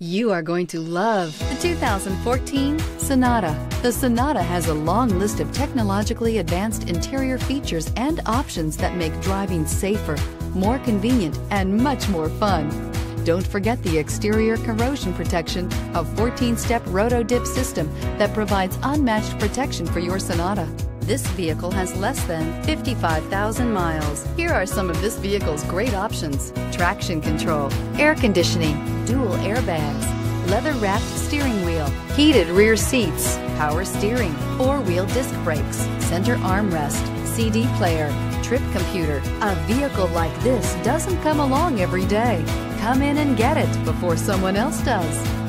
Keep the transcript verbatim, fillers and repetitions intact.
You are going to love the two thousand fourteen Sonata. The Sonata has a long list of technologically advanced interior features and options that make driving safer, more convenient, and much more fun. Don't forget the exterior corrosion protection, a fourteen-step roto-dip system that provides unmatched protection for your Sonata. This vehicle has less than fifty-five thousand miles. Here are some of this vehicle's great options: traction control, air conditioning, dual airbags, leather-wrapped steering wheel, heated rear seats, power steering, four-wheel disc brakes, center armrest, C D player, trip computer. A vehicle like this doesn't come along every day. Come in and get it before someone else does.